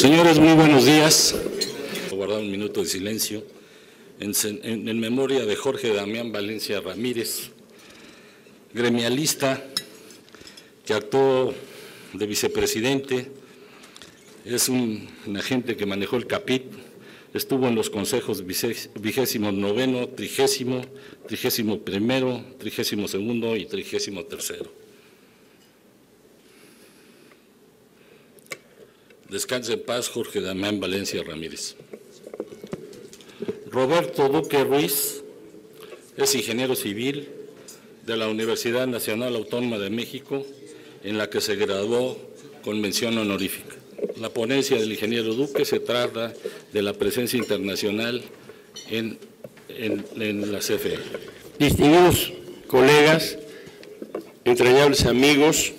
Señores, muy buenos días. Guardar un minuto de silencio en memoria de Jorge Damián Valencia Ramírez, gremialista que actuó de vicepresidente, es un agente que manejó el CAPIT, estuvo en los consejos 29º, 30º, 31º, 32º y 33º. Descanse en paz, Jorge Damián Valencia Ramírez. Roberto Duque Ruiz es ingeniero civil de la Universidad Nacional Autónoma de México, en la que se graduó con mención honorífica. La ponencia del ingeniero Duque se trata de la presencia internacional en la CFE. Distinguidos colegas, entrañables amigos,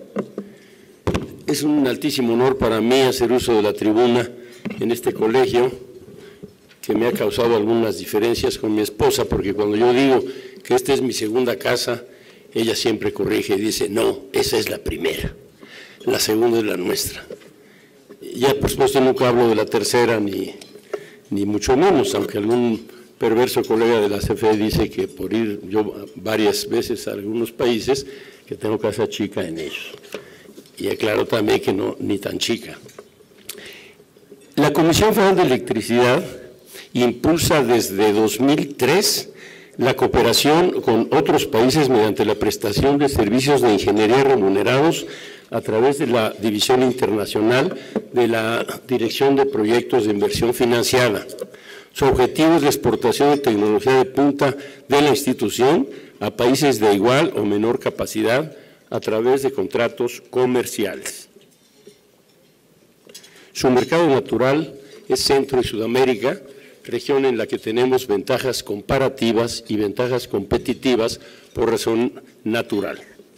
es un altísimo honor para mí hacer uso de la tribuna en este colegio, que me ha causado algunas diferencias con mi esposa, porque cuando yo digo que esta es mi segunda casa, ella siempre corrige y dice, no, esa es la primera, la segunda es la nuestra. Ya por supuesto nunca hablo de la tercera, ni mucho menos, aunque algún perverso colega de la CFE dice que por ir yo varias veces a algunos países, que tengo casa chica en ellos. Y aclaro también que no, ni tan chica. La Comisión Federal de Electricidad impulsa desde 2003 la cooperación con otros países mediante la prestación de servicios de ingeniería remunerados a través de la División Internacional de la Dirección de Proyectos de Inversión Financiada. Su objetivo es la exportación de tecnología de punta de la institución a países de igual o menor capacidad a través de contratos comerciales. Su mercado natural es Centro y Sudamérica, región en la que tenemos ventajas comparativas y ventajas competitivas por razón natural.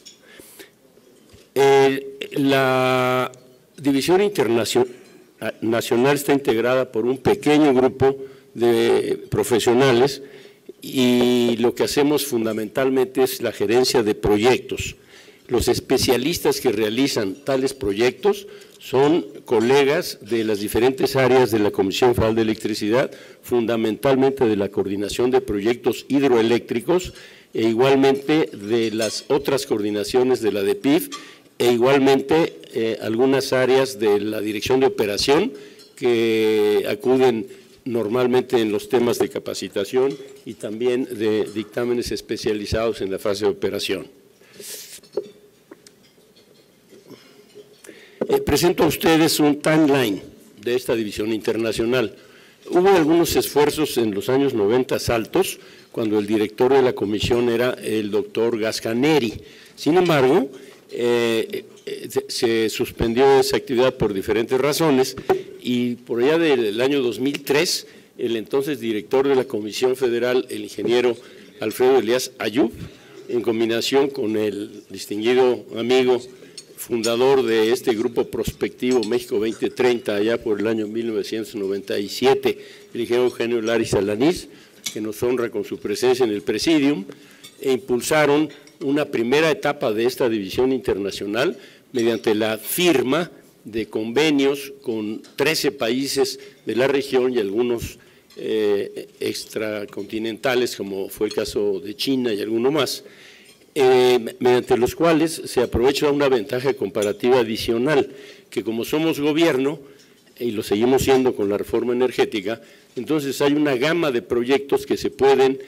La División Internacional está integrada por un pequeño grupo de profesionales y lo que hacemos fundamentalmente es la gerencia de proyectos. Los especialistas que realizan tales proyectos son colegas de las diferentes áreas de la Comisión Federal de Electricidad, fundamentalmente de la coordinación de proyectos hidroeléctricos e igualmente de las otras coordinaciones de la DEPIF e igualmente algunas áreas de la Dirección de Operación que acuden normalmente en los temas de capacitación y también de dictámenes especializados en la fase de operación. Presento a ustedes un timeline de esta división internacional. Hubo algunos esfuerzos en los años 90 altos, cuando el director de la comisión era el doctor Gascaneri. Sin embargo, se suspendió esa actividad por diferentes razones y por allá del año 2003, el entonces director de la Comisión Federal, el ingeniero Alfredo Elías Ayub, en combinación con el distinguido amigo fundador de este grupo prospectivo México 2030, allá por el año 1997, el ingeniero Eugenio Laris Alanís, que nos honra con su presencia en el Presidium, e impulsaron una primera etapa de esta división internacional mediante la firma de convenios con 13 países de la región y algunos extracontinentales, como fue el caso de China y alguno más, mediante los cuales se aprovecha una ventaja comparativa adicional, que como somos gobierno, y lo seguimos siendo con la reforma energética, entonces hay una gama de proyectos que se pueden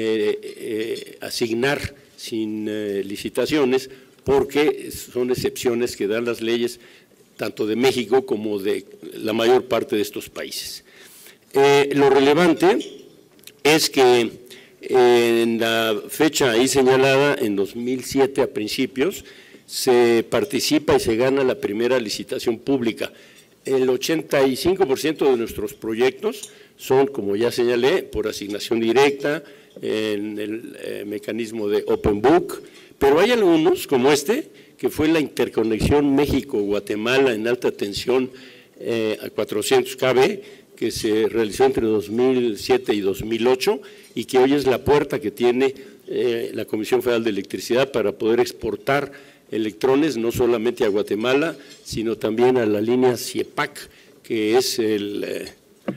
asignar sin licitaciones, porque son excepciones que dan las leyes tanto de México como de la mayor parte de estos países. Lo relevante es que en la fecha ahí señalada, en 2007 a principios, se participa y se gana la primera licitación pública. El 85% de nuestros proyectos son, como ya señalé, por asignación directa, en el mecanismo de Open Book, pero hay algunos, como este, que fue la interconexión México-Guatemala en alta tensión a 400 kV, que se realizó entre 2007 y 2008 y que hoy es la puerta que tiene la Comisión Federal de Electricidad para poder exportar electrones no solamente a Guatemala, sino también a la línea CIEPAC, que es el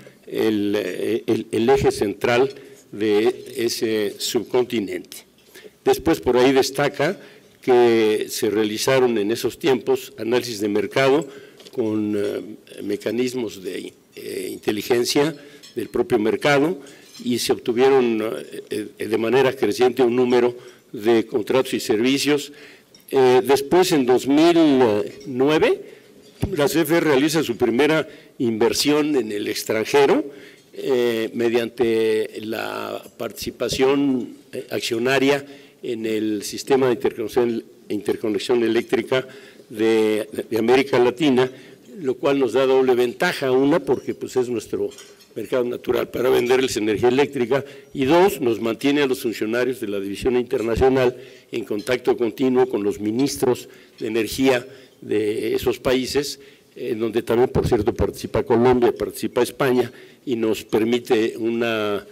eje central de ese subcontinente. Después, por ahí destaca que se realizaron en esos tiempos análisis de mercado con mecanismos de inteligencia del propio mercado y se obtuvieron de manera creciente un número de contratos y servicios. Después, en 2009, la CFE realiza su primera inversión en el extranjero mediante la participación accionaria en el sistema de interconexión eléctrica de América Latina, lo cual nos da doble ventaja: una, porque pues es nuestro mercado natural para venderles energía eléctrica, y dos, nos mantiene a los funcionarios de la División Internacional en contacto continuo con los ministros de energía de esos países, en donde también, por cierto, participa Colombia, participa España, y nos permite una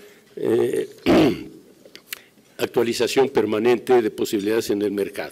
actualización permanente de posibilidades en el mercado.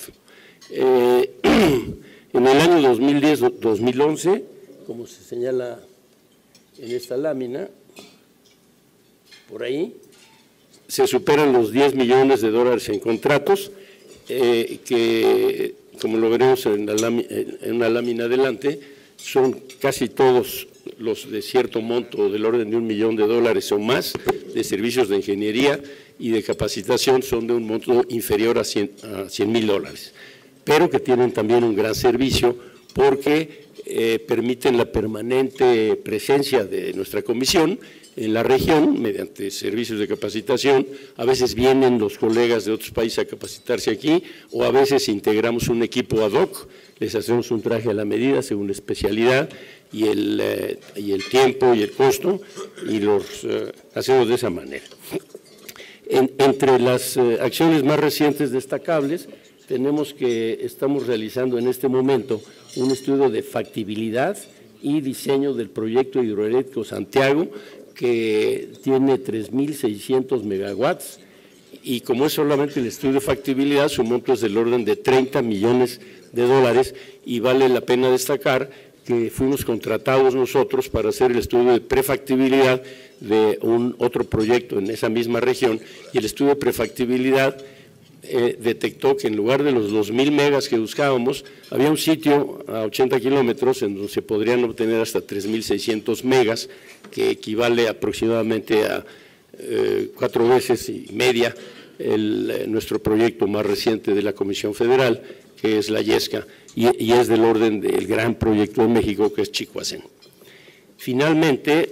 En el año 2010-2011, como se señala en esta lámina, por ahí, se superan los $10 millones en contratos, que, como lo veremos en una lámina adelante, son casi todos los de cierto monto, del orden de $1 millón o más, de servicios de ingeniería y de capacitación son de un monto inferior a $100,000, pero que tienen también un gran servicio porque permiten la permanente presencia de nuestra comisión en la región mediante servicios de capacitación. A veces vienen los colegas de otros países a capacitarse aquí, o a veces integramos un equipo ad hoc, les hacemos un traje a la medida según la especialidad y el tiempo y el costo, y los hacemos de esa manera. Entre las acciones más recientes destacables, tenemos que estamos realizando en este momento un estudio de factibilidad y diseño del proyecto hidroeléctrico Santiago, que tiene 3.600 megawatts, y como es solamente el estudio de factibilidad, su monto es del orden de $30 millones, y vale la pena destacar que fuimos contratados nosotros para hacer el estudio de prefactibilidad de otro proyecto en esa misma región, y el estudio de prefactibilidad detectó que en lugar de los 2.000 megas que buscábamos, había un sitio a 80 kilómetros en donde se podrían obtener hasta 3.600 megas, que equivale aproximadamente a 4 veces y media nuestro proyecto más reciente de la Comisión Federal, que es la Yesca, y es del orden del gran proyecto de México, que es Chicoacén. Finalmente,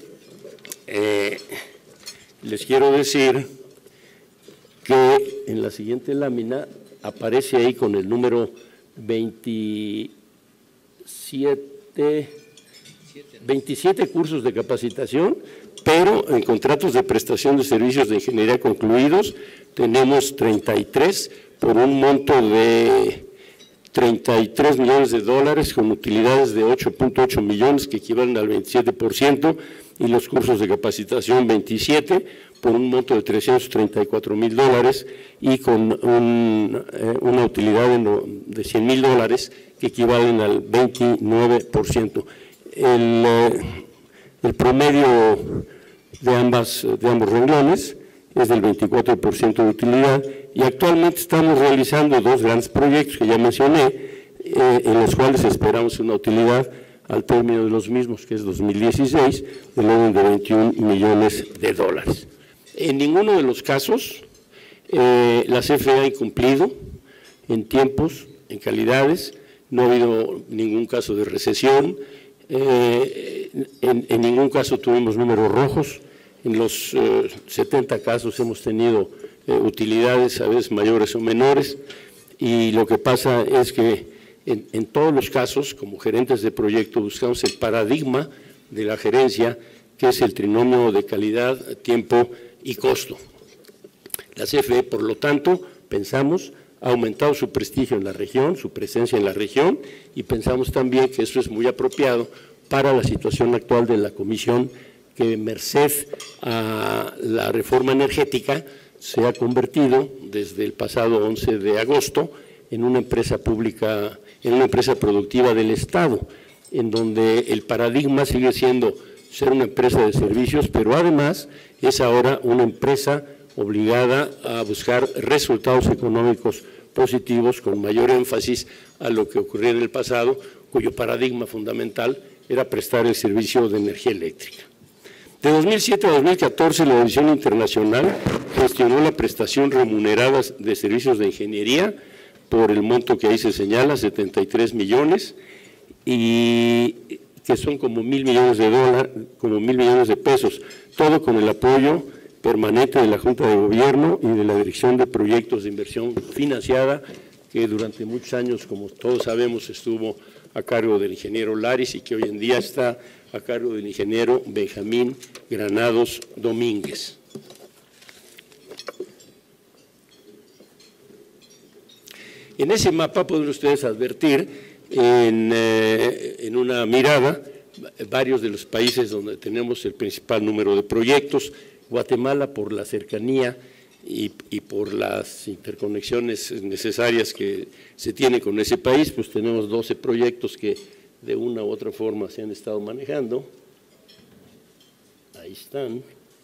les quiero decir que en la siguiente lámina aparece ahí con el número 27 cursos de capacitación, pero en contratos de prestación de servicios de ingeniería concluidos tenemos 33 por un monto de $33 millones, con utilidades de 8.8 millones, que equivalen al 27%, y los cursos de capacitación 27 por un monto de $334,000 y con una utilidad de $100,000, que equivalen al 29%. El promedio de ambos renglones es del 24% de utilidad, y actualmente estamos realizando 2 grandes proyectos que ya mencioné, en los cuales esperamos una utilidad al término de los mismos, que es 2016, del orden de $21 millones. En ninguno de los casos la CFE ha incumplido en tiempos, en calidades, no ha habido ningún caso de recesión, en ningún caso tuvimos números rojos. En los 70 casos hemos tenido utilidades a veces mayores o menores, y lo que pasa es que en todos los casos, como gerentes de proyecto, buscamos el paradigma de la gerencia, que es el trinomio de calidad, tiempo y costo. La CFE, por lo tanto, pensamos, ha aumentado su prestigio en la región, su presencia en la región, y pensamos también que eso es muy apropiado para la situación actual de la Comisión, que merced a la reforma energética se ha convertido desde el pasado 11 de agosto en una empresa pública, en una empresa productiva del Estado. en donde el paradigma sigue siendo ser una empresa de servicios, pero además es ahora una empresa obligada a buscar resultados económicos positivos con mayor énfasis a lo que ocurrió en el pasado, cuyo paradigma fundamental era prestar el servicio de energía eléctrica. De 2007 a 2014, la División Internacional gestionó la prestación remunerada de servicios de ingeniería por el monto que ahí se señala, 73 millones, y que son como $1,000 millones, como $1,000 millones de pesos, todo con el apoyo permanente de la Junta de Gobierno y de la Dirección de Proyectos de Inversión Financiada, que durante muchos años, como todos sabemos, estuvo a cargo del ingeniero Laris y que hoy en día está a cargo del ingeniero Benjamín Granados Domínguez. En ese mapa pueden ustedes advertir en una mirada varios de los países donde tenemos el principal número de proyectos. Guatemala, por la cercanía y por las interconexiones necesarias que se tiene con ese país, pues tenemos 12 proyectos que de una u otra forma se han estado manejando. Ahí están.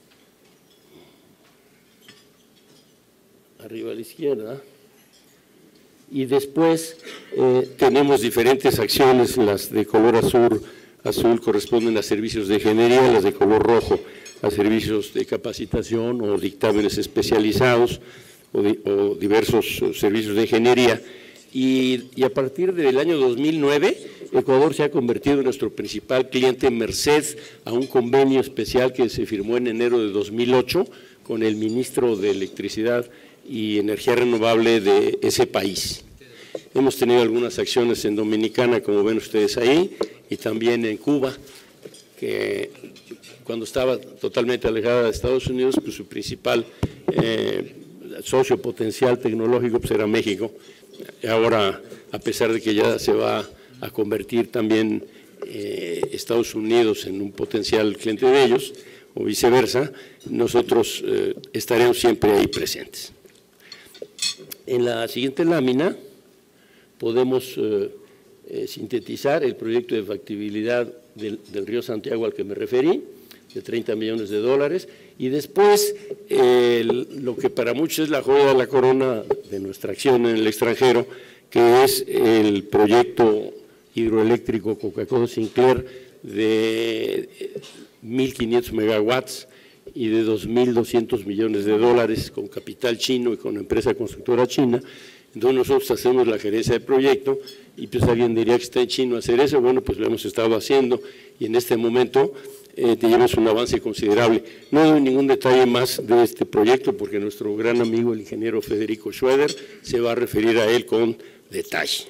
Arriba a la izquierda. Y después tenemos diferentes acciones, las de color azul corresponden a servicios de ingeniería, las de color rojo a servicios de capacitación o dictámenes especializados o diversos servicios de ingeniería. Y a partir del año 2009, Ecuador se ha convertido en nuestro principal cliente merced a un convenio especial que se firmó en enero de 2008 con el ministro de Electricidad y Energía Renovable de ese país. Hemos tenido algunas acciones en Dominicana, como ven ustedes ahí, y también en Cuba, que cuando estaba totalmente alejada de Estados Unidos, pues su principal socio potencial tecnológico pues era México. Ahora, a pesar de que ya se va a convertir también Estados Unidos en un potencial cliente de ellos, o viceversa, nosotros estaremos siempre ahí presentes. En la siguiente lámina podemos sintetizar el proyecto de factibilidad del río Santiago al que me referí, de $30 millones, y después lo que para muchos es la joya de la corona de nuestra acción en el extranjero, que es el proyecto hidroeléctrico Coca-Cola Sinclair de 1.500 megawatts y de $2.200 millones con capital chino y con empresa constructora china. Entonces nosotros hacemos la gerencia del proyecto y pues alguien diría que está en chino hacer eso. Bueno, pues lo hemos estado haciendo y en este momento tenemos un avance considerable. No doy ningún detalle más de este proyecto porque nuestro gran amigo el ingeniero Federico Schroeder se va a referir a él con detalle.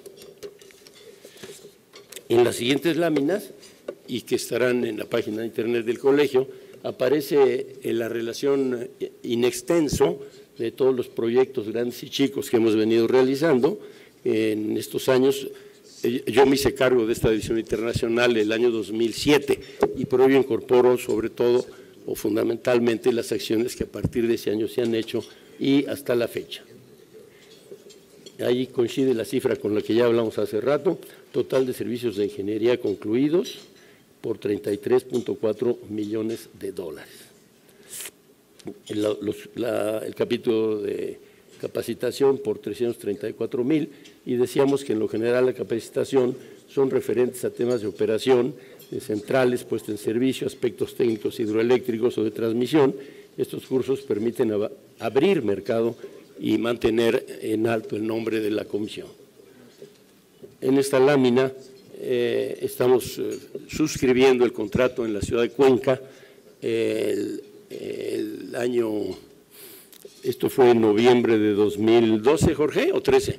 En las siguientes láminas, y que estarán en la página de internet del colegio, aparece la relación in extenso de todos los proyectos grandes y chicos que hemos venido realizando en estos años. Yo me hice cargo de esta división internacional el año 2007 y por ello incorporo sobre todo o fundamentalmente las acciones que a partir de ese año se han hecho y hasta la fecha. Ahí coincide la cifra con la que ya hablamos hace rato, total de servicios de ingeniería concluidos por $33.4 millones. El capítulo de capacitación por 334,000 y decíamos que en lo general la capacitación son referentes a temas de operación, de centrales, puesta en servicio, aspectos técnicos hidroeléctricos o de transmisión. Estos cursos permiten abrir mercado y mantener en alto el nombre de la comisión. En esta lámina estamos suscribiendo el contrato en la ciudad de Cuenca el año, esto fue en noviembre de 2012, Jorge, o 13,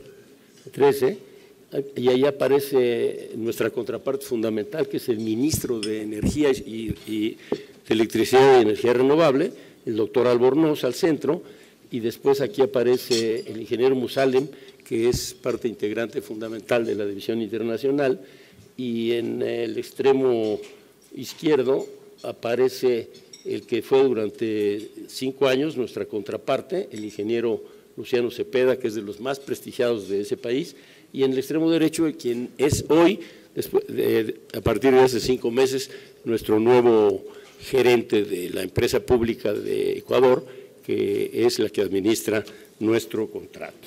y ahí aparece nuestra contraparte fundamental, que es el ministro de Energía y de Electricidad y Energía Renovable, el doctor Albornoz, al centro, y después aquí aparece el ingeniero Musalem, que es parte integrante fundamental de la División Internacional, y en el extremo izquierdo aparece el que fue durante 5 años nuestra contraparte, el ingeniero Luciano Cepeda, que es de los más prestigiados de ese país, y en el extremo derecho quien es hoy a partir de hace 5 meses, nuestro nuevo gerente de la empresa pública de Ecuador, que es la que administra nuestro contrato.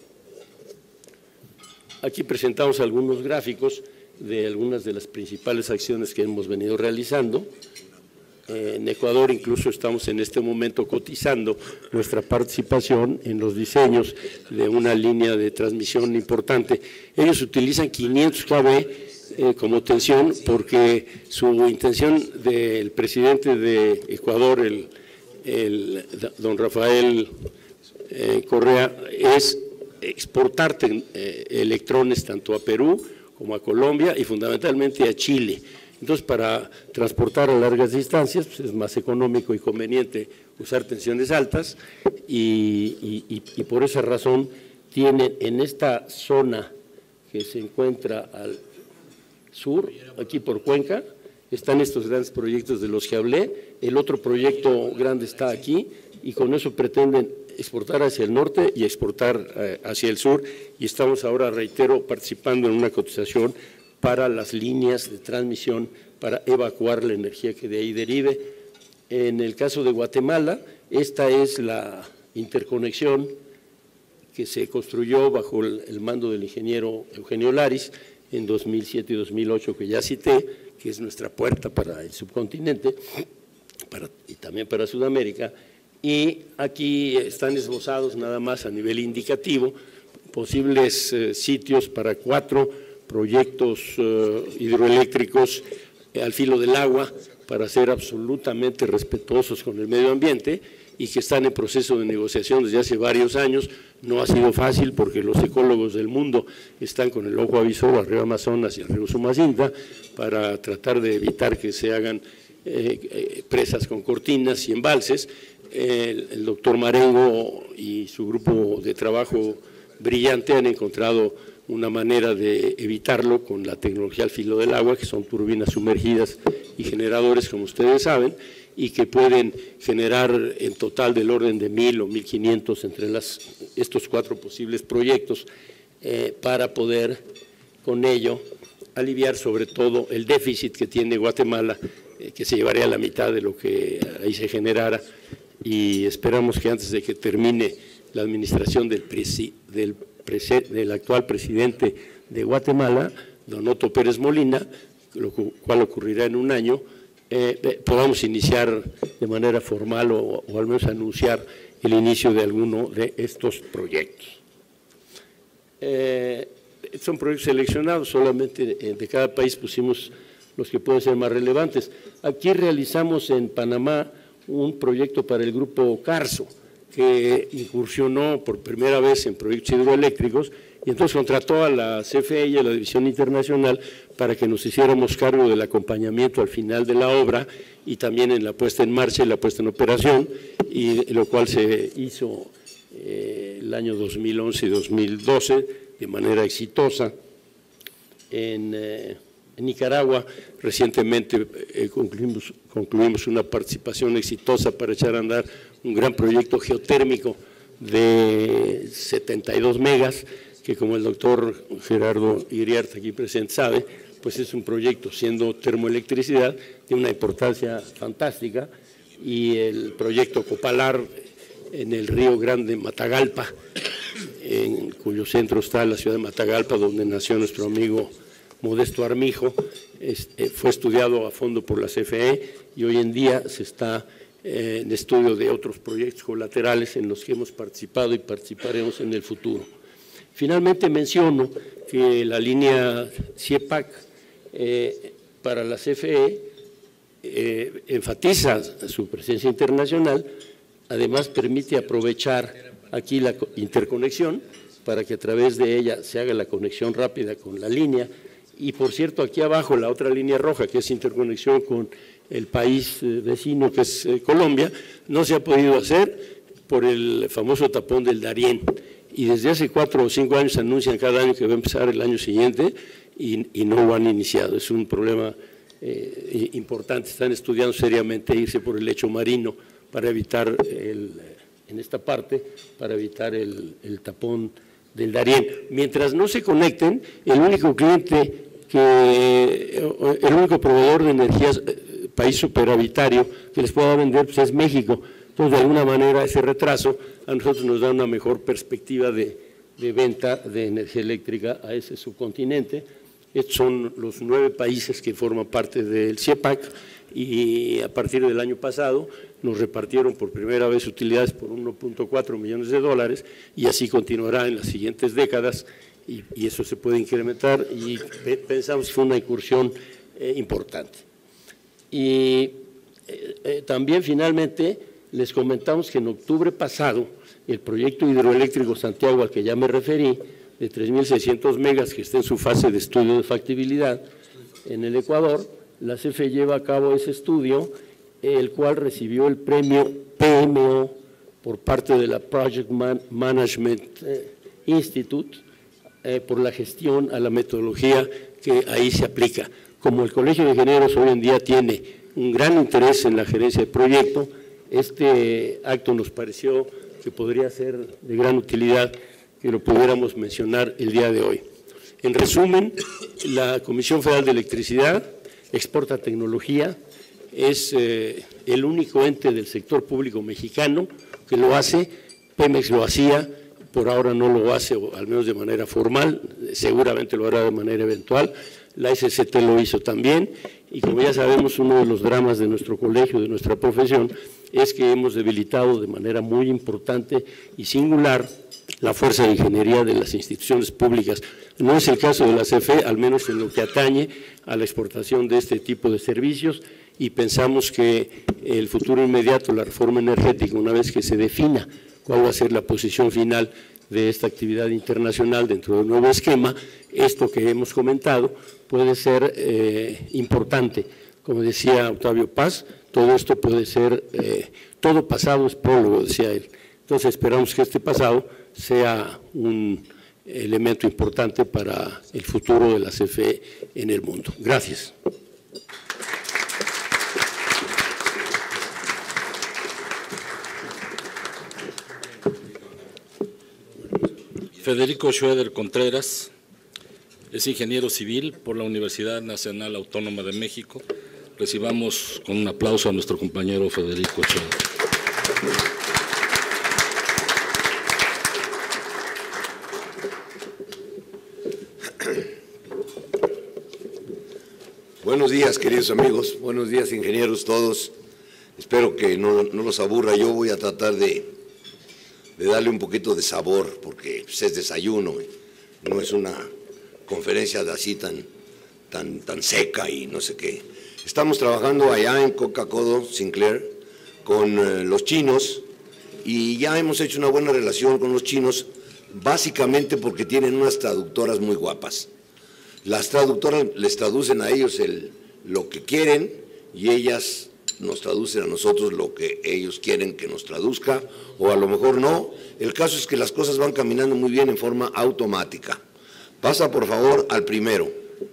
Aquí presentamos algunos gráficos de algunas de las principales acciones que hemos venido realizando. En Ecuador incluso estamos en este momento cotizando nuestra participación en los diseños de una línea de transmisión importante. Ellos utilizan 500 kV como tensión porque su intención del presidente de Ecuador, don Rafael Correa, es exportar electrones tanto a Perú como a Colombia y fundamentalmente a Chile. Entonces, para transportar a largas distancias pues es más económico y conveniente usar tensiones altas y por esa razón tienen en esta zona que se encuentra al sur, aquí por Cuenca, están estos grandes proyectos de los que hablé. El otro proyecto grande está aquí y con eso pretenden exportar hacia el norte y exportar hacia el sur, y estamos ahora, reitero, participando en una cotización para las líneas de transmisión para evacuar la energía que de ahí derive. En el caso de Guatemala, esta es la interconexión que se construyó bajo el mando del ingeniero Eugenio Laris en 2007 y 2008, que ya cité, que es nuestra puerta para el subcontinente y también para Sudamérica. Y aquí están esbozados nada más a nivel indicativo posibles sitios para 4 proyectos hidroeléctricos al filo del agua para ser absolutamente respetuosos con el medio ambiente y que están en proceso de negociación desde hace varios años. No ha sido fácil porque los ecólogos del mundo están con el ojo avisor al río Amazonas y al río Sumacinta para tratar de evitar que se hagan presas con cortinas y embalses. El doctor Marengo y su grupo de trabajo brillante han encontrado una manera de evitarlo con la tecnología al filo del agua, que son turbinas sumergidas y generadores, como ustedes saben, y que pueden generar en total del orden de 1.000 o 1.500 entre estos 4 posibles proyectos para poder con ello aliviar sobre todo el déficit que tiene Guatemala, que se llevaría a la mitad de lo que ahí se generara, y esperamos que antes de que termine la administración del actual presidente de Guatemala, don Otto Pérez Molina, lo cual ocurrirá en un año, podamos iniciar de manera formal o al menos anunciar el inicio de alguno de estos proyectos. Son proyectos seleccionados, solamente de cada país pusimos los que pueden ser más relevantes. Aquí realizamos en Panamá un proyecto para el grupo Carso, que incursionó por primera vez en proyectos hidroeléctricos y entonces contrató a la CFE y a la División Internacional para que nos hiciéramos cargo del acompañamiento al final de la obra y también en la puesta en marcha y la puesta en operación, y lo cual se hizo el año 2011 y 2012 de manera exitosa. En Nicaragua recientemente concluimos una participación exitosa para echar a andar un gran proyecto geotérmico de 72 megas, que como el doctor Gerardo Iriarte aquí presente sabe, pues es un proyecto siendo termoelectricidad de una importancia fantástica, y el proyecto Copalar en el Río Grande, Matagalpa, en cuyo centro está la ciudad de Matagalpa, donde nació nuestro amigo Modesto Armijo, fue estudiado a fondo por la CFE y hoy en día se está en estudio de otros proyectos colaterales en los que hemos participado y participaremos en el futuro. Finalmente menciono que la línea CIEPAC para la CFE enfatiza su presencia internacional, además permite aprovechar aquí la interconexión para que a través de ella se haga la conexión rápida con la línea. Y por cierto, aquí abajo la otra línea roja, que es interconexión con el país vecino, que es Colombia, no se ha podido hacer por el famoso tapón del Darién. Y desde hace 4 o 5 años anuncian cada año que va a empezar el año siguiente y no lo han iniciado. Es un problema importante. Están estudiando seriamente irse por el lecho marino para evitar, en esta parte, para evitar el tapón del Darién. Mientras no se conecten, el único cliente que el único proveedor de energías, país superavitario, que les pueda vender pues es México. Entonces, de alguna manera, ese retraso a nosotros nos da una mejor perspectiva de venta de energía eléctrica a ese subcontinente. Estos son los 9 países que forman parte del CIEPAC y a partir del año pasado nos repartieron por primera vez utilidades por 1.4 millones de dólares y así continuará en las siguientes décadas y eso se puede incrementar y pensamos que fue una incursión importante. Y también finalmente les comentamos que en octubre pasado el proyecto hidroeléctrico Santiago al que ya me referí, de 3.600 megas que está en su fase de estudio de factibilidad en el Ecuador, la CFE lleva a cabo ese estudio, el cual recibió el premio PMO por parte de la Project Management Institute por la gestión a la metodología que ahí se aplica. Como el Colegio de Ingenieros hoy en día tiene un gran interés en la gerencia del proyecto, este acto nos pareció que podría ser de gran utilidad que lo pudiéramos mencionar el día de hoy. En resumen, la Comisión Federal de Electricidad exporta tecnología, es el único ente del sector público mexicano que lo hace. Pemex lo hacía, por ahora no lo hace, o al menos de manera formal, seguramente lo hará de manera eventual. La SCT lo hizo también y como ya sabemos, uno de los dramas de nuestro colegio, de nuestra profesión, es que hemos debilitado de manera muy importante y singular la fuerza de ingeniería de las instituciones públicas. No es el caso de la CFE, al menos en lo que atañe a la exportación de este tipo de servicios, y pensamos que el futuro inmediato, la reforma energética, una vez que se defina cuál va a ser la posición final de esta actividad internacional dentro del nuevo esquema, esto que hemos comentado puede ser importante. Como decía Octavio Paz, todo esto puede ser, todo pasado es prólogo, decía él. Entonces esperamos que este pasado sea un elemento importante para el futuro de la CFE en el mundo. Gracias. Federico Schroeder Contreras es ingeniero civil por la Universidad Nacional Autónoma de México. Recibamos con un aplauso a nuestro compañero Federico Schroeder. Buenos días, queridos amigos, buenos días, ingenieros todos. Espero que no los aburra. Yo voy a tratar de darle un poquito de sabor, porque pues, es desayuno, no es una conferencia así tan seca y no sé qué. Estamos trabajando allá en Coca-Codo Sinclair con los chinos y ya hemos hecho una buena relación con los chinos, básicamente porque tienen unas traductoras muy guapas. Las traductoras les traducen a ellos lo que quieren y ellas nos traducen a nosotros lo que ellos quieren que nos traduzca, o a lo mejor no. El caso es que las cosas van caminando muy bien en forma automática. Pasa por favor al primero.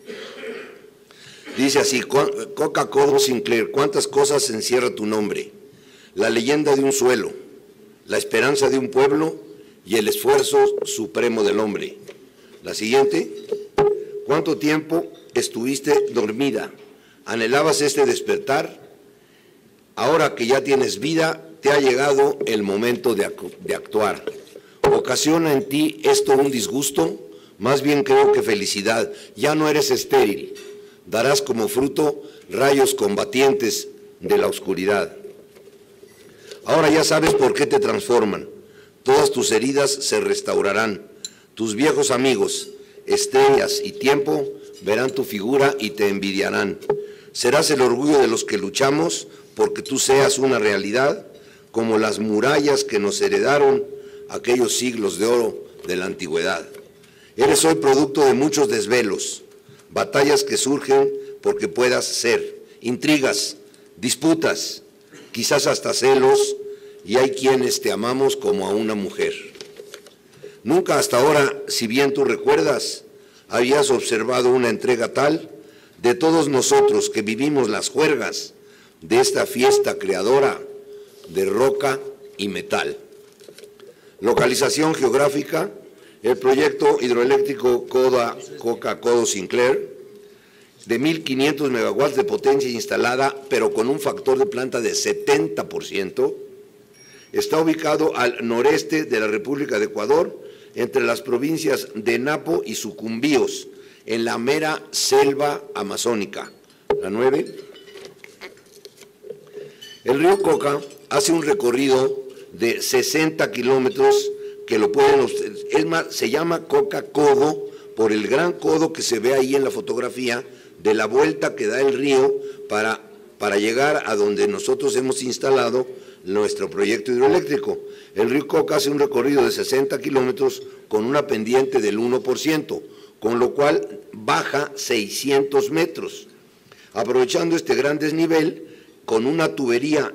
Dice así: Coca-Cola Sinclair, ¿cuántas cosas encierra tu nombre? La leyenda de un suelo, la esperanza de un pueblo y el esfuerzo supremo del hombre. La siguiente: ¿cuánto tiempo estuviste dormida? ¿Anhelabas este despertar? Ahora que ya tienes vida, te ha llegado el momento de actuar. ¿Ocasiona en ti esto un disgusto? Más bien creo que felicidad. Ya no eres estéril. Darás como fruto rayos combatientes de la oscuridad. Ahora ya sabes por qué te transforman. Todas tus heridas se restaurarán. Tus viejos amigos, estrellas y tiempo, verán tu figura y te envidiarán. Serás el orgullo de los que luchamos porque tú seas una realidad, como las murallas que nos heredaron aquellos siglos de oro de la antigüedad. Eres hoy producto de muchos desvelos, batallas que surgen porque puedas ser, intrigas, disputas, quizás hasta celos, y hay quienes te amamos como a una mujer. Nunca hasta ahora, si bien tú recuerdas, habías observado una entrega tal de todos nosotros que vivimos las juergas de esta fiesta creadora de roca y metal. Localización geográfica: el proyecto hidroeléctrico Coca-Codo Sinclair de 1.500 megawatts de potencia instalada, pero con un factor de planta de 70%, está ubicado al noreste de la República de Ecuador, entre las provincias de Napo y Sucumbíos, en la mera selva amazónica. La 9. El río Coca hace un recorrido de 60 kilómetros, que lo pueden ustedes, es más, se llama Coca Codo, por el gran codo que se ve ahí en la fotografía, de la vuelta que da el río para llegar a donde nosotros hemos instalado nuestro proyecto hidroeléctrico. El río Coca hace un recorrido de 60 kilómetros con una pendiente del 1%, con lo cual baja 600 metros. Aprovechando este gran desnivel, con una tubería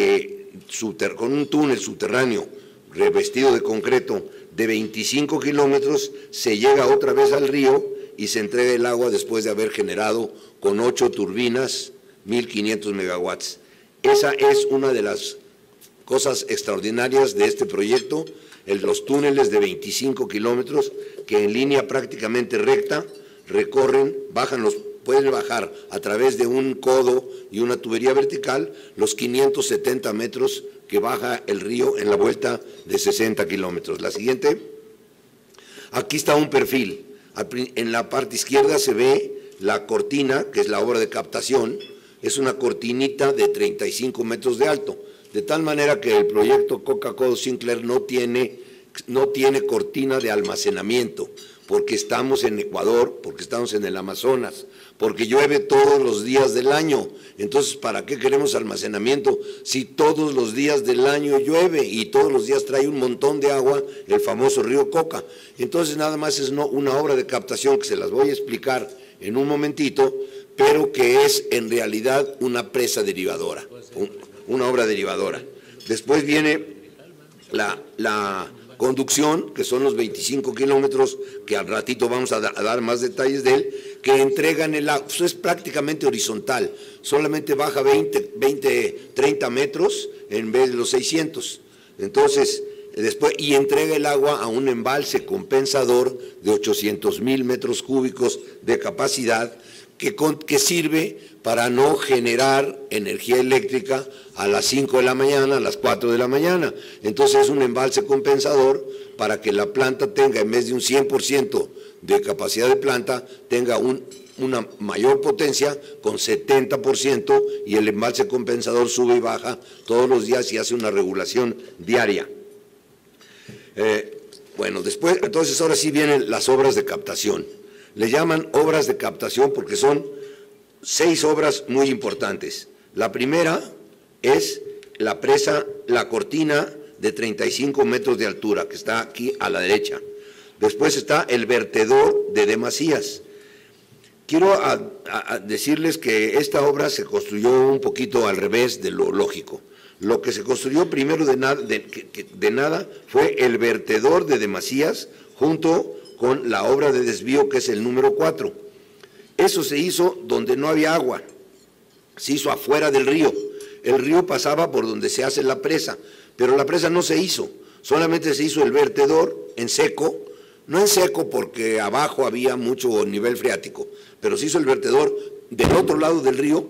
con un túnel subterráneo revestido de concreto de 25 kilómetros, se llega otra vez al río y se entrega el agua después de haber generado con 8 turbinas 1.500 megawatts. Esa es una de las cosas extraordinarias de este proyecto, los túneles de 25 kilómetros que en línea prácticamente recta recorren, pueden bajar a través de un codo y una tubería vertical los 570 metros que baja el río en la vuelta de 60 kilómetros. La siguiente, aquí está un perfil. En la parte izquierda se ve la cortina, que es la obra de captación, es una cortinita de 35 metros de alto, de tal manera que el proyecto Coca-Cola Sinclair no tiene cortina de almacenamiento, porque estamos en Ecuador, porque estamos en el Amazonas, porque llueve todos los días del año. Entonces, ¿para qué queremos almacenamiento si todos los días del año llueve y todos los días trae un montón de agua el famoso río Coca? Entonces, nada más es una obra de captación que se las voy a explicar en un momentito, pero que es en realidad una presa derivadora, una obra derivadora. Después viene la conducción, que son los 25 kilómetros, que al ratito vamos a dar más detalles de él, que entregan el agua. Eso es prácticamente horizontal, solamente baja 30 metros en vez de los 600. Entonces, después, y entrega el agua a un embalse compensador de 800,000 metros cúbicos de capacidad, que sirve para no generar energía eléctrica a las 5 de la mañana, a las 4 de la mañana. Entonces es un embalse compensador para que la planta tenga, en vez de un 100% de capacidad de planta, tenga una mayor potencia con 70%, y el embalse compensador sube y baja todos los días y hace una regulación diaria. Bueno, después, entonces ahora sí vienen las obras de captación. Le llaman obras de captación porque son 6 obras muy importantes. La primera es la presa, la cortina de 35 metros de altura, que está aquí a la derecha. Después está el vertedor de Demasías. Quiero decirles que esta obra se construyó un poquito al revés de lo lógico. Lo que se construyó primero de nada fue el vertedor de Demasías junto con la obra de desvío, que es el número 4. Eso se hizo donde no había agua, se hizo afuera del río. El río pasaba por donde se hace la presa, pero la presa no se hizo, solamente se hizo el vertedor en seco, no en seco porque abajo había mucho nivel freático, pero se hizo el vertedor del otro lado del río,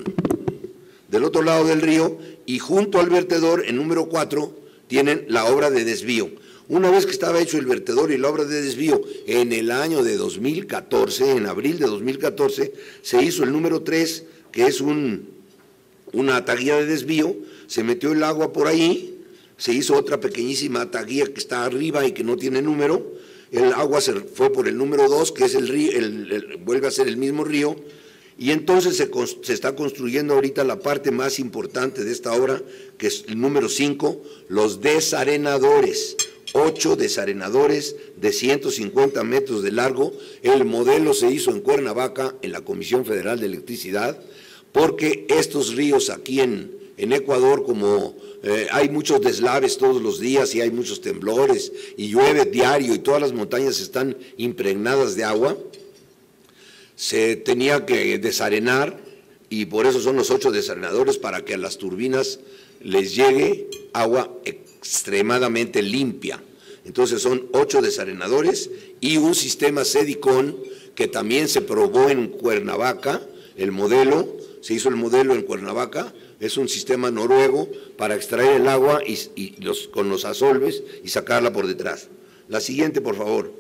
y junto al vertedor, en número 4, tienen la obra de desvío. Una vez que estaba hecho el vertedor y la obra de desvío, en el año de 2014, en abril de 2014, se hizo el número 3, que es una ataguía de desvío, se metió el agua por ahí, se hizo otra pequeñísima ataguía que está arriba y que no tiene número, el agua se fue por el número 2, que es el río, vuelve a ser el mismo río, y entonces se está construyendo ahorita la parte más importante de esta obra, que es el número 5, los desarenadores. 8 desarenadores de 150 metros de largo. El modelo se hizo en Cuernavaca, en la Comisión Federal de Electricidad, porque estos ríos aquí en Ecuador, como hay muchos deslaves todos los días y hay muchos temblores y llueve diario y todas las montañas están impregnadas de agua, se tenía que desarenar, y por eso son los 8 desarenadores, para que a las turbinas les llegue agua extremadamente limpia. Entonces son 8 desarenadores y un sistema Sedicon que también se probó en Cuernavaca, el modelo, se hizo el modelo en Cuernavaca, es un sistema noruego para extraer el agua con los asolves y sacarla por detrás. La siguiente, por favor.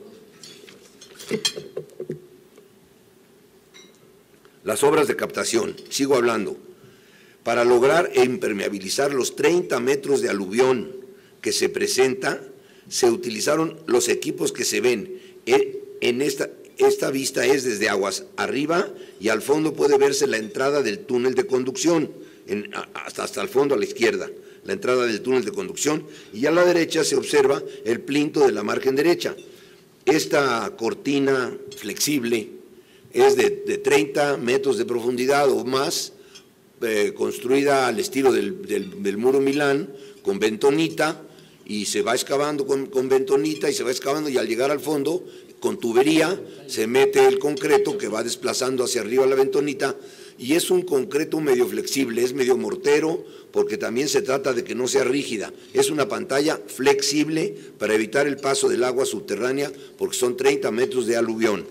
Las obras de captación, sigo hablando. Para lograr impermeabilizar los 30 metros de aluvión que se presenta, se utilizaron los equipos que se ven. En esta vista es desde aguas arriba y al fondo puede verse la entrada del túnel de conducción, hasta el fondo a la izquierda, la entrada del túnel de conducción, y a la derecha se observa el plinto de la margen derecha. Esta cortina flexible es de 30 metros de profundidad o más, construida al estilo del muro Milán, con bentonita, y se va excavando con bentonita y se va excavando, y al llegar al fondo, con tubería, se mete el concreto que va desplazando hacia arriba la bentonita, y es un concreto medio flexible, es medio mortero, porque también se trata de que no sea rígida. Es una pantalla flexible para evitar el paso del agua subterránea, porque son 30 metros de aluvión.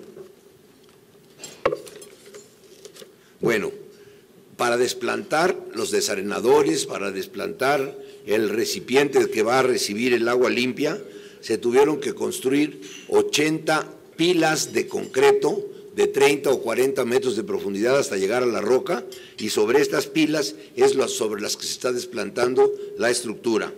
Bueno, para desplantar los desarenadores, para desplantar el recipiente que va a recibir el agua limpia, se tuvieron que construir 80 pilas de concreto de 30 o 40 metros de profundidad hasta llegar a la roca, y sobre estas pilas es sobre las que se está desplantando la estructura.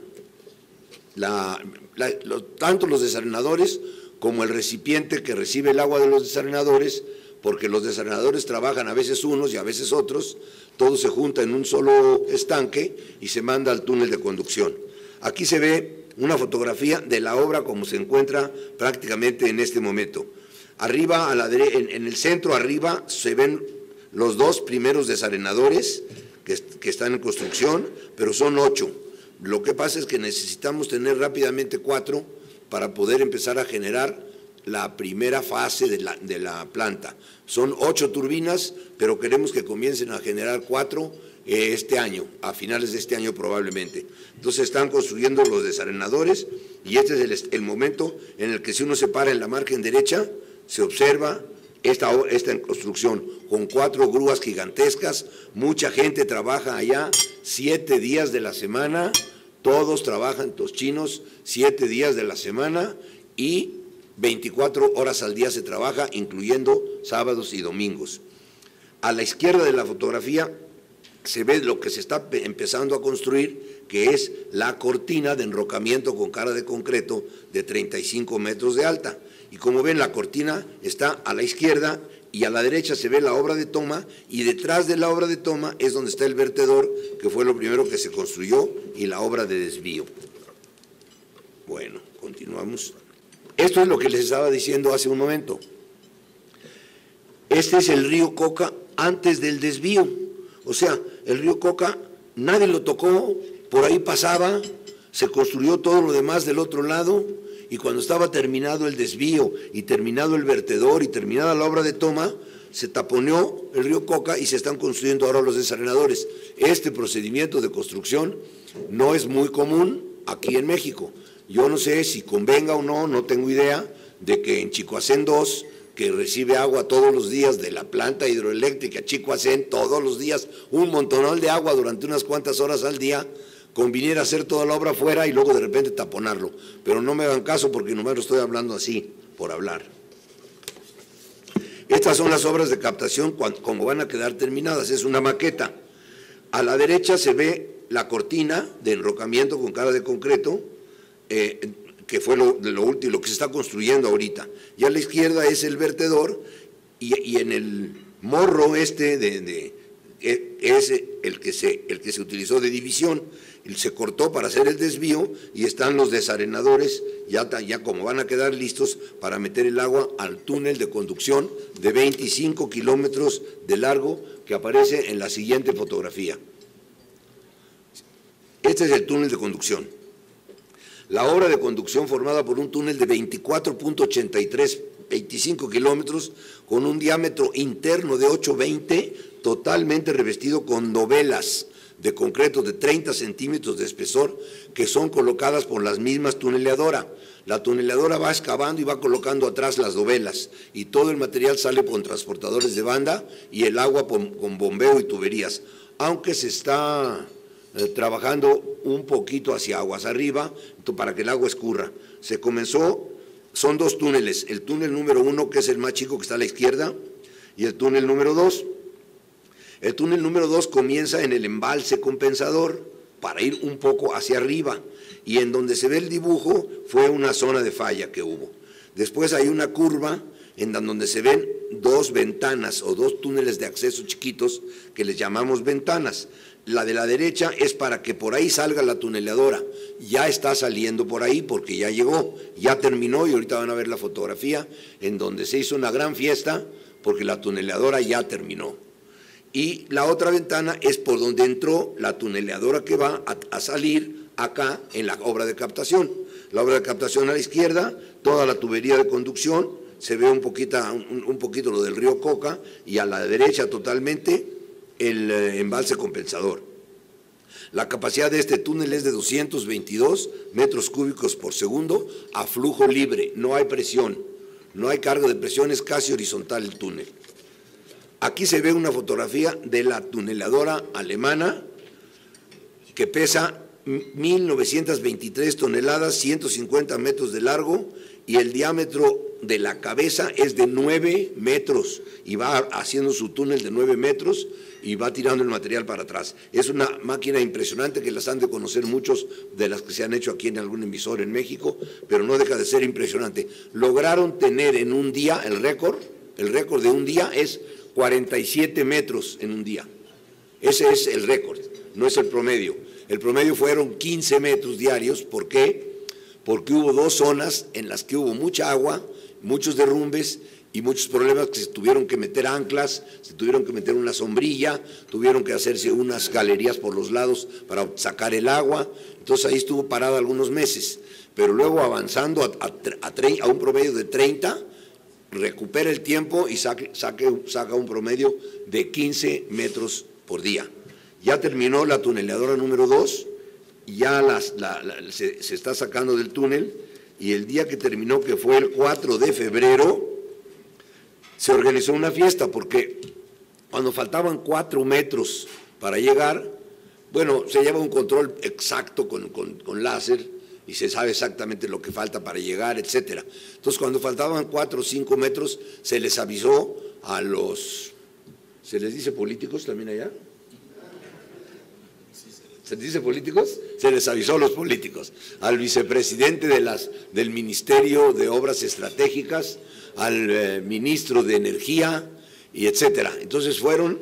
Tanto los desarenadores como el recipiente que recibe el agua de los desarenadores, porque los desarenadores trabajan a veces unos y a veces otros, todo se junta en un solo estanque y se manda al túnel de conducción. Aquí se ve una fotografía de la obra como se encuentra prácticamente en este momento. Arriba, en el centro arriba, se ven los 2 primeros desarenadores que están en construcción, pero son 8. Lo que pasa es que necesitamos tener rápidamente 4 para poder empezar a generar la primera fase de la planta. Son 8 turbinas, pero queremos que comiencen a generar 4 este año, a finales de este año probablemente. Entonces están construyendo los desarenadores, y este es el momento en el que, si uno se para en la margen derecha, se observa esta construcción con 4 grúas gigantescas. Mucha gente trabaja allá 7 días de la semana, todos trabajan, los chinos, 7 días de la semana, y 24 horas al día se trabaja, incluyendo sábados y domingos. A la izquierda de la fotografía se ve lo que se está empezando a construir, que es la cortina de enrocamiento con cara de concreto de 35 metros de alta. Y como ven, la cortina está a la izquierda, y a la derecha se ve la obra de toma, y detrás de la obra de toma es donde está el vertedor, que fue lo primero que se construyó, y la obra de desvío. Bueno, continuamos. Esto es lo que les estaba diciendo hace un momento. Este es el río Coca antes del desvío. O sea, el río Coca nadie lo tocó, por ahí pasaba, se construyó todo lo demás del otro lado, y cuando estaba terminado el desvío y terminado el vertedor y terminada la obra de toma, se taponeó el río Coca y se están construyendo ahora los desarenadores. Este procedimiento de construcción no es muy común aquí en México. Yo no sé si convenga o no, no tengo idea, de que en Chicoacén 2, que recibe agua todos los días de la planta hidroeléctrica Chicoacén, todos los días, un montonal de agua durante unas cuantas horas al día, conviniera hacer toda la obra fuera y luego de repente taponarlo. Pero no me hagan caso, porque nomás lo estoy hablando así, por hablar. Estas son las obras de captación como van a quedar terminadas, es una maqueta. A la derecha se ve la cortina de enrocamiento con cara de concreto, que fue lo último, lo que se está construyendo ahorita. Y a la izquierda es el vertedor, y en el morro es el que se utilizó de división, se cortó para hacer el desvío, y están los desarenadores ya como van a quedar listos para meter el agua al túnel de conducción de 25 kilómetros de largo, que aparece en la siguiente fotografía. Este es el túnel de conducción. La obra de conducción, formada por un túnel de 24.85 kilómetros con un diámetro interno de 8.20, totalmente revestido con dovelas de concreto de 30 centímetros de espesor, que son colocadas por las mismas tuneleadoras. La tuneleadora va excavando y va colocando atrás las dovelas y todo el material sale con transportadores de banda y el agua con bombeo y tuberías. Aunque se está trabajando un poquito hacia aguas arriba para que el agua escurra. Se comenzó, son dos túneles, el túnel número 1, que es el más chico que está a la izquierda, y el túnel número 2. El túnel número 2 comienza en el embalse compensador para ir un poco hacia arriba, y en donde se ve el dibujo fue una zona de falla que hubo. Después hay una curva en donde se ven dos ventanas o dos túneles de acceso chiquitos que les llamamos ventanas. La de la derecha es para que por ahí salga la tuneleadora. Ya está saliendo por ahí porque ya llegó, ya terminó y ahorita van a ver la fotografía en donde se hizo una gran fiesta porque la tuneleadora ya terminó. Y la otra ventana es por donde entró la tuneleadora que va a salir acá en la obra de captación. La obra de captación a la izquierda, toda la tubería de conducción, se ve un poquito lo del río Coca y a la derecha totalmente el embalse compensador. La capacidad de este túnel es de 222 metros cúbicos por segundo a flujo libre, no hay presión, no hay carga de presión, es casi horizontal el túnel. Aquí se ve una fotografía de la tuneleadora alemana que pesa 1.923 toneladas, 150 metros de largo y el diámetro de la cabeza es de 9 metros y va haciendo su túnel de 9 metros y va tirando el material para atrás. Es una máquina impresionante que las han de conocer muchos de las que se han hecho aquí en algún emisor en México, pero no deja de ser impresionante. Lograron tener en un día el récord de un día es 47 metros en un día. Ese es el récord, no es el promedio. El promedio fueron 15 metros diarios. ¿Por qué? Porque hubo dos zonas en las que hubo mucha agua, muchos derrumbes y muchos problemas que se tuvieron que meter anclas, se tuvieron que meter una sombrilla, tuvieron que hacerse unas galerías por los lados para sacar el agua. Entonces ahí estuvo parada algunos meses, pero luego avanzando a un promedio de 30, recupera el tiempo y saca un promedio de 15 metros por día. Ya terminó la tuneleadora número 2, ya se está sacando del túnel y el día que terminó, que fue el 4 de febrero, se organizó una fiesta porque cuando faltaban 4 metros para llegar, bueno, se lleva un control exacto con láser y se sabe exactamente lo que falta para llegar, etcétera. Entonces, cuando faltaban 4 o 5 metros, se les avisó a los, ¿se les dice políticos también allá? ¿Se les dice políticos? Se les avisó a los políticos, al vicepresidente del Ministerio de Obras Estratégicas, al ministro de Energía, y etcétera. Entonces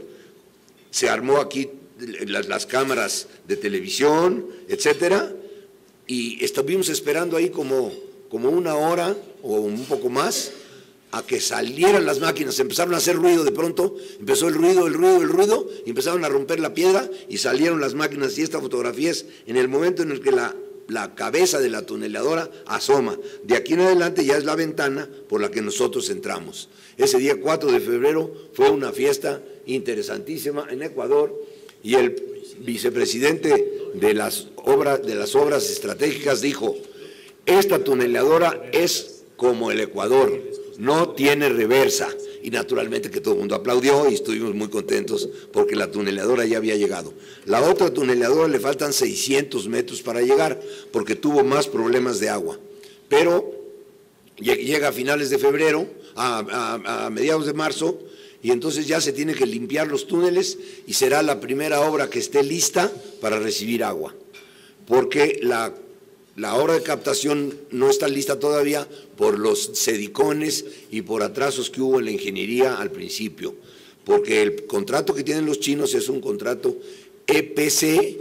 se armó aquí las cámaras de televisión, etcétera, y estuvimos esperando ahí como una hora o un poco más a que salieran las máquinas. Empezaron a hacer ruido de pronto, empezó el ruido, y empezaron a romper la piedra y salieron las máquinas. Y esta fotografía es en el momento en el que la cabeza de la tuneleadora asoma. De aquí en adelante ya es la ventana por la que nosotros entramos. Ese día 4 de febrero fue una fiesta interesantísima en Ecuador y el vicepresidente de las obras estratégicas dijo: esta tuneleadora es como el Ecuador, no tiene reversa. Y naturalmente que todo el mundo aplaudió y estuvimos muy contentos porque la tuneleadora ya había llegado. La otra tuneleadora le faltan 600 metros para llegar porque tuvo más problemas de agua. Pero llega a finales de febrero, a mediados de marzo, y entonces ya se tiene que limpiar los túneles y será la primera obra que esté lista para recibir agua. Porque la obra de captación no está lista todavía por los sedicones y por atrasos que hubo en la ingeniería al principio, porque el contrato que tienen los chinos es un contrato EPC,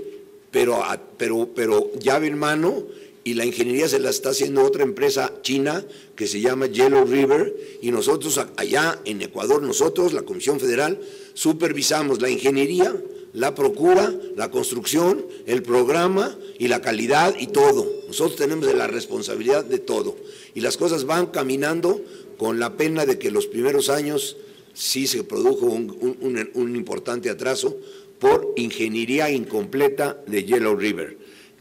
pero llave en mano, y la ingeniería se la está haciendo otra empresa china que se llama Yellow River, y nosotros allá en Ecuador, la Comisión Federal, supervisamos la ingeniería, la procura, la construcción, el programa y la calidad y todo. Nosotros tenemos la responsabilidad de todo. Y las cosas van caminando con la pena de que los primeros años sí se produjo un importante atraso por ingeniería incompleta de Yellow River.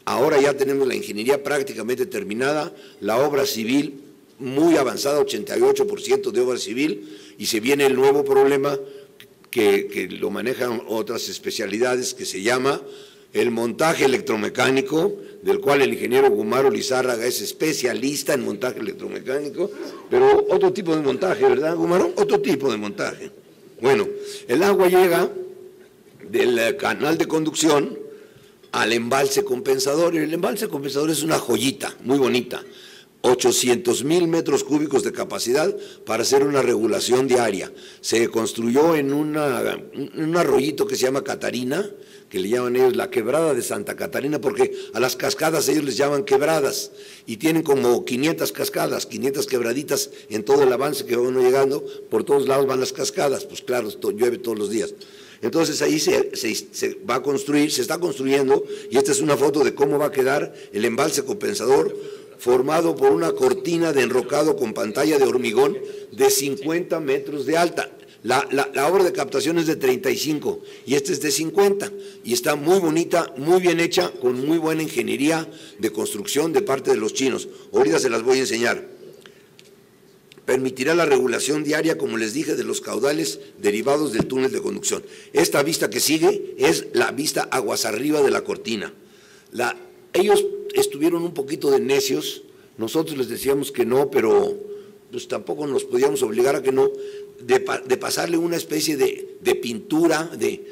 Ahora ya tenemos la ingeniería prácticamente terminada, la obra civil muy avanzada, 88% de obra civil, y se viene el nuevo problema que lo manejan otras especialidades, que se llama el montaje electromecánico, del cual el ingeniero Gumaro Lizárraga es especialista en montaje electromecánico, pero otro tipo de montaje, ¿verdad, Gumaro? Otro tipo de montaje. Bueno, el agua llega del canal de conducción al embalse compensador, y el embalse compensador es una joyita muy bonita, 800,000 metros cúbicos de capacidad para hacer una regulación diaria. Se construyó en un arroyito que se llama Catarina, que le llaman ellos la quebrada de Santa Catarina, porque a las cascadas ellos les llaman quebradas, y tienen como 500 cascadas, 500 quebraditas en todo el avance que va uno llegando, por todos lados van las cascadas, pues claro, llueve todos los días. Entonces ahí se va a construir, se está construyendo, y esta es una foto de cómo va a quedar el embalse compensador, formado por una cortina de enrocado con pantalla de hormigón de 50 metros de alta. La obra de captación es de 35 y esta es de 50, y está muy bonita, muy bien hecha, con muy buena ingeniería de construcción de parte de los chinos. Ahorita se las voy a enseñar. Permitirá la regulación diaria, como les dije, de los caudales derivados del túnel de conducción. Esta vista que sigue es la vista aguas arriba de la cortina. Ellos estuvieron un poquito de necios, nosotros les decíamos que no, pero pues tampoco nos podíamos obligar a que no, de pasarle una especie de pintura,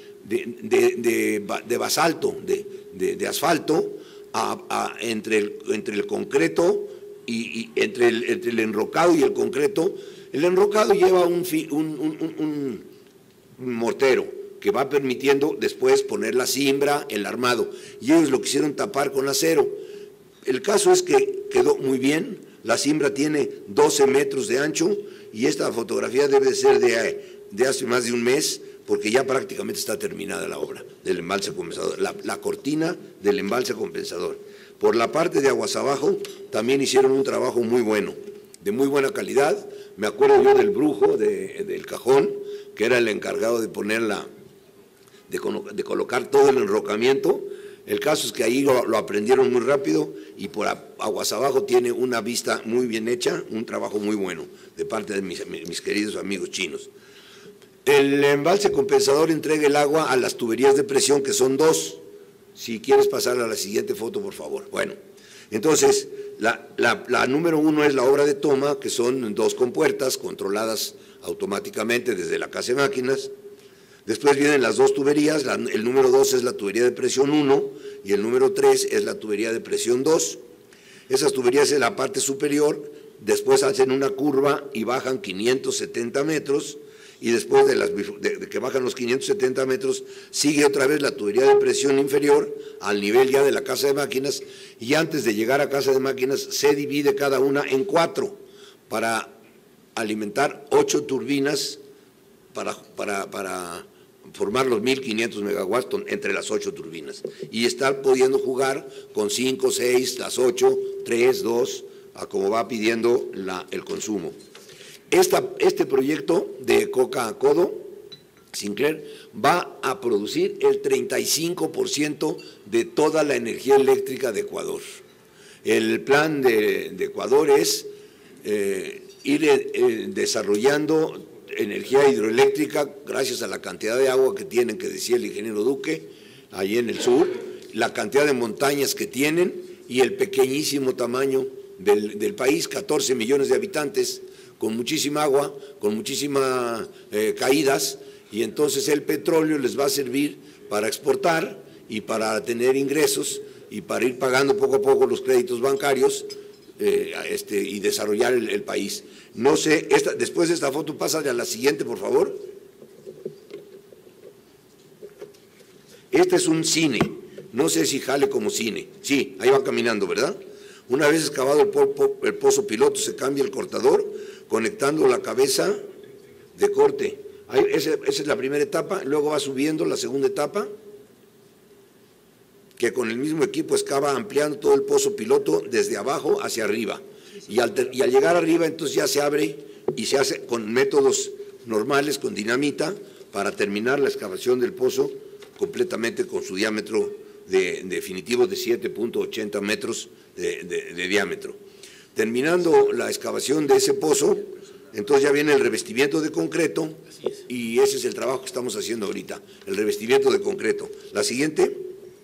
de basalto, de asfalto, entre el concreto, y entre el enrocado y el concreto. El enrocado lleva un mortero que va permitiendo después poner la cimbra, el armado, y ellos lo quisieron tapar con acero. El caso es que quedó muy bien, la cimbra tiene 12 metros de ancho, y esta fotografía debe ser de hace más de un mes, porque ya prácticamente está terminada la obra del embalse compensador, la cortina del embalse compensador. Por la parte de aguas abajo también hicieron un trabajo muy bueno, de muy buena calidad. Me acuerdo yo del brujo del cajón, que era el encargado de ponerla, de colocar todo el enrocamiento. El caso es que ahí lo aprendieron muy rápido, y por aguas abajo tiene una vista muy bien hecha, un trabajo muy bueno de parte de mis queridos amigos chinos. El embalse compensador entrega el agua a las tuberías de presión, que son 2. Si quieres pasar a la siguiente foto, por favor. Bueno, entonces, la número 1 es la obra de toma, que son 2 compuertas controladas automáticamente desde la casa de máquinas. Después vienen las 2 tuberías, el número 2 es la tubería de presión 1 y el número 3 es la tubería de presión 2. Esas tuberías en la parte superior, después hacen una curva y bajan 570 metros, y después de que bajan los 570 metros, sigue otra vez la tubería de presión inferior al nivel ya de la casa de máquinas, y antes de llegar a casa de máquinas se divide cada una en 4 para alimentar 8 turbinas para formar los 1.500 megawatts entre las 8 turbinas, y estar pudiendo jugar con 5, 6, las 8, 3, 2, a como va pidiendo el consumo. Este proyecto de Coca-Codo Sinclair va a producir el 35% de toda la energía eléctrica de Ecuador. El plan de Ecuador es ir desarrollando energía hidroeléctrica gracias a la cantidad de agua que tienen, que decía el ingeniero Duque, ahí en el sur, la cantidad de montañas que tienen y el pequeñísimo tamaño del país, 14 millones de habitantes, con muchísima agua, con muchísimas caídas, y entonces el petróleo les va a servir para exportar y para tener ingresos y para ir pagando poco a poco los créditos bancarios y desarrollar el país. No sé, después de esta foto, pásale a la siguiente, por favor. Este es un cine, no sé si jale como cine. Sí, ahí va caminando, ¿verdad? Una vez excavado el pozo piloto, se cambia el cortador, conectando la cabeza de corte. Esa es la primera etapa, luego va subiendo la segunda etapa, que con el mismo equipo excava ampliando todo el pozo piloto desde abajo hacia arriba. Y al llegar arriba, entonces ya se abre y se hace con métodos normales, con dinamita, para terminar la excavación del pozo completamente con su diámetro definitivos de 7.80 metros de diámetro. Terminando la excavación de ese pozo, entonces ya viene el revestimiento de concreto y ese es el trabajo que estamos haciendo ahorita, el revestimiento de concreto. La siguiente.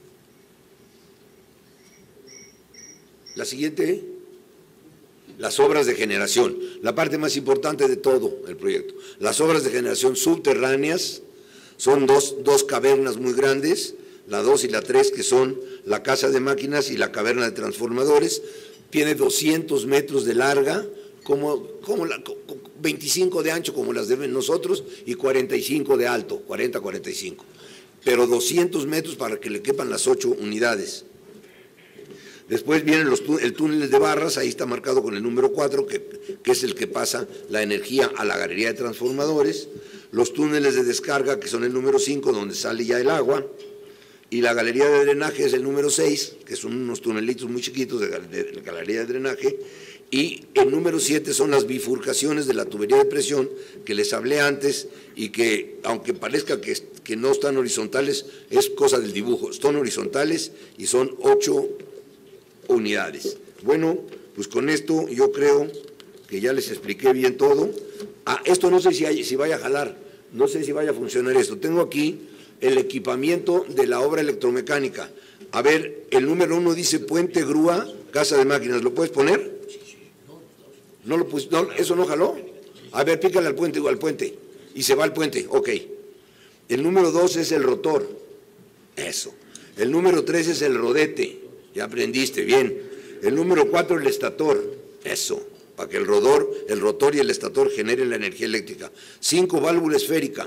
La siguiente. Las obras de generación, la parte más importante de todo el proyecto. Las obras de generación subterráneas son dos cavernas muy grandes, la 2 y la 3, que son la casa de máquinas y la caverna de transformadores. Tiene 200 metros de larga, como 25 de ancho como las de nosotros y 45 de alto, 40-45. Pero 200 metros para que le quepan las 8 unidades. Después vienen el túnel de barras, ahí está marcado con el número 4, que es el que pasa la energía a la galería de transformadores. Los túneles de descarga, que son el número 5, donde sale ya el agua. Y la galería de drenaje es el número 6, que son unos tunelitos muy chiquitos de galería de drenaje. Y el número 7 son las bifurcaciones de la tubería de presión, que les hablé antes, y que, aunque parezca que no están horizontales, es cosa del dibujo. Están horizontales y son 8 unidades. Bueno, pues con esto yo creo que ya les expliqué bien todo. Esto no sé si vaya a jalar, no sé si vaya a funcionar esto. Tengo aquí el equipamiento de la obra electromecánica. A ver, el número 1 dice puente, grúa, casa de máquinas. ¿Lo puedes poner? ¿No lo puse? No, ¿eso no jaló? A ver, pícale al puente. Y se va al puente, ok. El número 2 es el rotor. Eso. El número 3 es el rodete. Ya aprendiste, bien. El número 4, el estator. Eso, para que el rotor y el estator generen la energía eléctrica. 5, válvula esférica.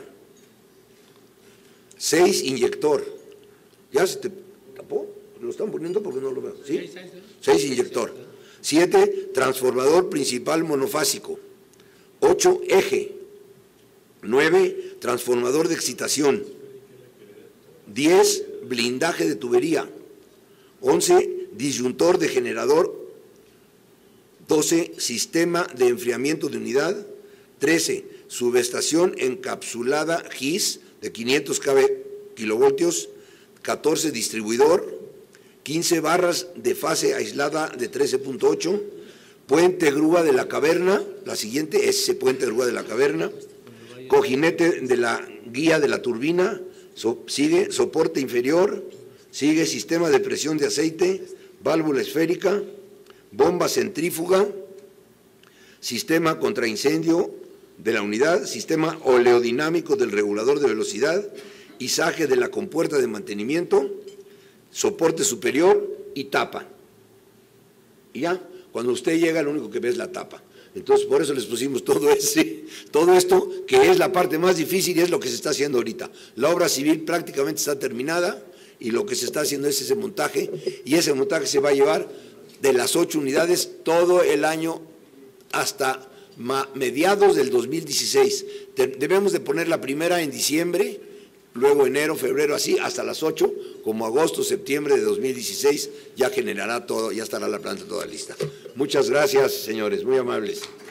6, inyector. ¿Ya se te tapó? ¿Lo están poniendo porque no lo veo? ¿Sí? 6, inyector. 7, transformador principal monofásico. 8, eje. 9, transformador de excitación. 10, blindaje de tubería. 11, disyuntor de generador. 12, sistema de enfriamiento de unidad. 13, subestación encapsulada GIS de 500 kilovoltios. 14, distribuidor. 15, barras de fase aislada de 13.8. Puente grúa de la caverna. La siguiente es ese puente grúa de la caverna. Cojinete de la guía de la turbina. Sigue soporte inferior. Sigue sistema de presión de aceite, válvula esférica, bomba centrífuga, sistema contra incendio de la unidad, sistema oleodinámico del regulador de velocidad, izaje de la compuerta de mantenimiento, soporte superior y tapa. Y ya, cuando usted llega, lo único que ve es la tapa. Entonces, por eso les pusimos todo esto, que es la parte más difícil y es lo que se está haciendo ahorita. La obra civil prácticamente está terminada, y lo que se está haciendo es ese montaje, y ese montaje se va a llevar de las 8 unidades todo el año hasta mediados del 2016. Debemos de poner la primera en diciembre, luego enero, febrero, así, hasta las 8, como agosto, septiembre de 2016, ya generará todo, ya estará la planta toda lista. Muchas gracias, señores, muy amables.